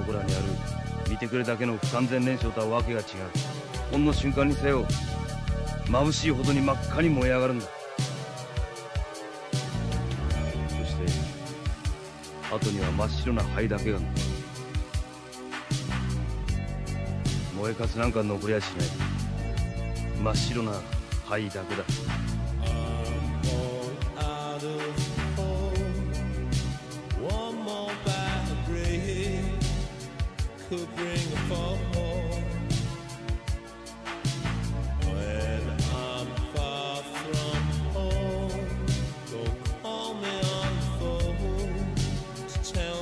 こらにある見てくれだけの不完全燃焼とはわけが違う。ほんの瞬間にせよ眩しいほどに真っ赤に燃え上がるんだ。そして後には真っ白な灰だけが残る。燃えかすなんか残りやしない。真っ白な灰だけだ。 Tell